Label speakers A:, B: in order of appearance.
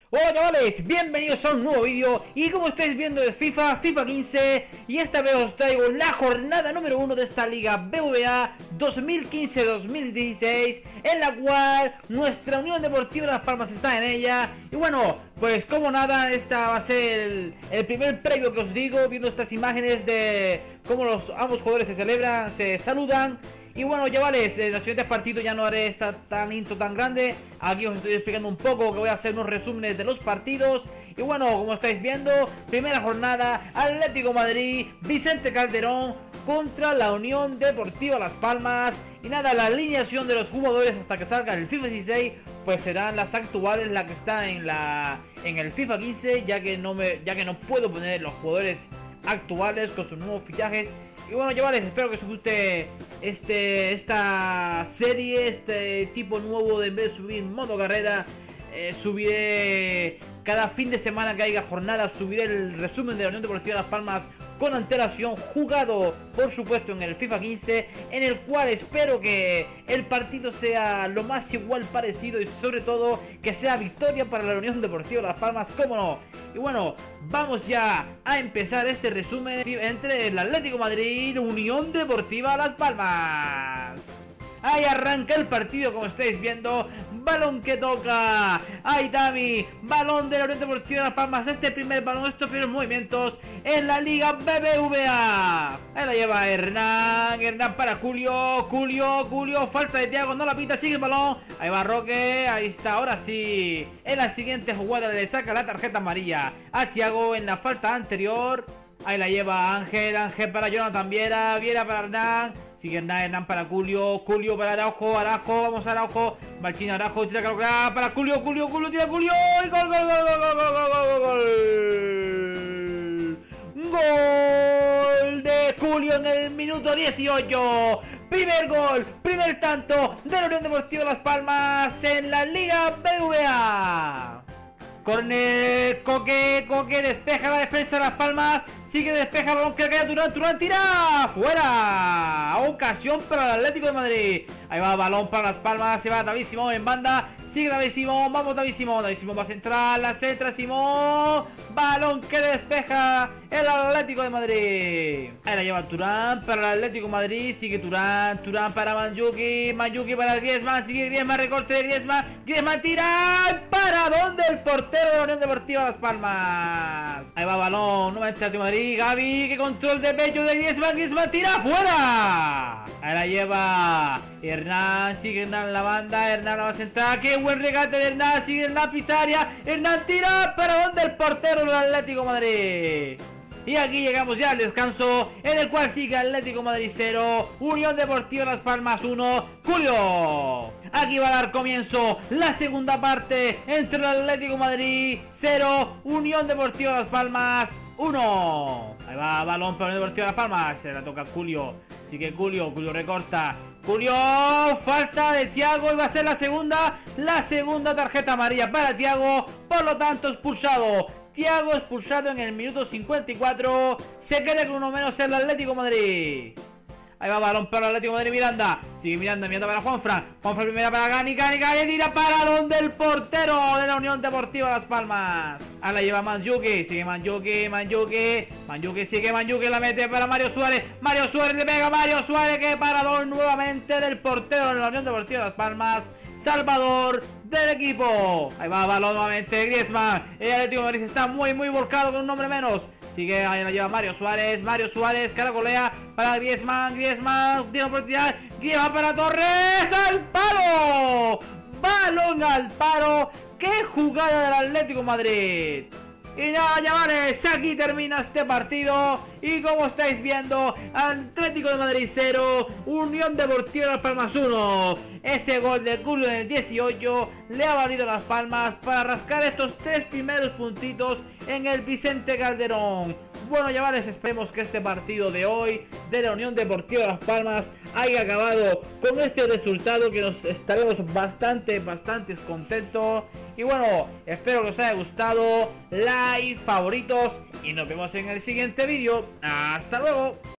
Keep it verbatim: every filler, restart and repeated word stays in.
A: Hola chavales, bienvenidos a un nuevo vídeo. Y como estáis viendo es FIFA, FIFA quince. Y esta vez os traigo la jornada número uno de esta liga B V A dos mil quince dos mil dieciséis, en la cual nuestra Unión Deportiva Las Palmas está en ella. Y bueno, pues como nada, esta va a ser el, el primer previo que os digo, viendo estas imágenes de cómo los ambos jugadores se celebran, se saludan. Y bueno chavales, en los siguientes partidos ya no haré esta tan intro tan grande. Aquí os estoy explicando un poco, que voy a hacer unos resúmenes de los partidos. Y bueno, como estáis viendo, primera jornada, Atlético Madrid, Vicente Calderón contra la Unión Deportiva Las Palmas. Y nada, la alineación de los jugadores hasta que salga el FIFA dieciséis pues serán las actuales, la que está en la en el FIFA quince, ya que no me ya que no puedo poner los jugadores actuales con sus nuevos fichajes. Y bueno chavales, espero que os guste este, esta serie, este tipo nuevo de en vez de subir modo carrera, eh, subiré cada fin de semana que haya jornada, subiré el resumen de la Unión Deportiva Las Palmas con antelación, jugado por supuesto en el FIFA quince, en el cual espero que el partido sea lo más igual parecido y sobre todo que sea victoria para la Unión Deportiva Las Palmas, cómo no. Y bueno, vamos ya a empezar este resumen entre el Atlético Madrid y Unión Deportiva Las Palmas. Ahí arranca el partido, como estáis viendo. Balón que toca. Ahí Dami. Balón de la Unión Deportiva Las Palmas. Este primer balón, estos primeros movimientos en la Liga B B V A. Ahí la lleva Hernán. Hernán para Julio. Julio. Julio. Falta de Thiago. No la pita. Sigue el balón. Ahí va Roque. Ahí está. Ahora sí. En la siguiente jugada le saca la tarjeta amarilla a Thiago en la falta anterior. Ahí la lleva Ángel. Ángel para Jonathan Viera. Viera para Hernán. Sigue Hernán, Hernán para Julio, Julio para Araujo, Araujo, vamos a Araujo, Marchín Araujo, tira para Julio, Julio, Julio, tira Julio, y gol, gol, gol, gol, gol, gol, gol, gol, gol de Julio en el minuto dieciocho, primer gol, primer tanto de la Unión Deportiva Las Palmas en la Liga B V A. Corner, Coque, Coque, despeja la defensa de Las Palmas. Sigue, despeja el balón que cae Turán, Turán tira fuera. Ocasión para el Atlético de Madrid. Ahí va balón para Las Palmas, se va David Simón en banda. Sigue David Simón, vamos David Simón. David Simón va a centrar, la centra Simón. Balón que despeja el Atlético de Madrid. Ahí la lleva Turán para el Atlético de Madrid. Sigue Turán, Turán para Mandzukic. Mandzukic para Griezmann, sigue Griezmann, recorte de Griezmann. Griezmann tira. ¿Para dónde el portero de la Unión Deportiva Las Palmas? Ahí va balón, nuevamente Atlético de Madrid. Gavi, que control de pecho de Griezmann. Griezmann tira fuera. Ahí la lleva Hernán, sigue Hernán en la banda. Hernán la va a centrar. ¡Qué buen regate de Hernán! Sigue Hernán, Pizarria. Hernán tira. ¿Para dónde el portero del Atlético de Madrid? Y aquí llegamos ya al descanso, en el cual sigue Atlético Madrid cero, Unión Deportiva Las Palmas uno. Julio. Aquí va a dar comienzo la segunda parte entre el Atlético Madrid cero, Unión Deportiva Las Palmas uno. Ahí va balón para Unión Deportiva Las Palmas. Se la toca Julio. Sigue Julio. Julio recorta. Julio. Falta de Thiago. Y va a ser la segunda. La segunda tarjeta amarilla para Thiago. Por lo tanto, expulsado. Thiago expulsado en el minuto cincuenta y cuatro. Se queda con uno menos el Atlético Madrid. Ahí va balón para el Atlético Madrid. Miranda. Sigue Miranda. Miranda para Juanfran. Juanfran primera para Gani. Gani. Gani tira para donde el portero de la Unión Deportiva Las Palmas. Ahí la lleva Mandzukic. Sigue Mandzukic. Mandzukic. Mandzukic sigue Mandzukic. La mete para Mario Suárez. Mario Suárez le pega a Mario Suárez. Que parador nuevamente del portero de la Unión Deportiva Las Palmas. Salvador del equipo. Ahí va balón nuevamente Griezmann. El Atlético de Madrid está muy muy volcado con un hombre menos. Sigue, ahí la lleva Mario Suárez. Mario Suárez, caracolea para Griezmann. Griezmann, tiene oportunidad. Griezmann para Torres. ¡Al palo! Balón al palo. ¡Qué jugada del Atlético de Madrid! Y nada chavales, aquí termina este partido. Y como estáis viendo, Atlético de Madrid cero, Unión Deportiva Las Palmas uno. Ese gol de Julio en el dieciocho le ha valido Las Palmas para rascar estos tres primeros puntitos en el Vicente Calderón. Bueno chavales, esperemos que este partido de hoy de la Unión Deportiva Las Palmas haya acabado con este resultado, que nos estaremos bastante, bastante contentos. Y bueno, espero que os haya gustado, like, favoritos, y nos vemos en el siguiente vídeo. ¡Hasta luego!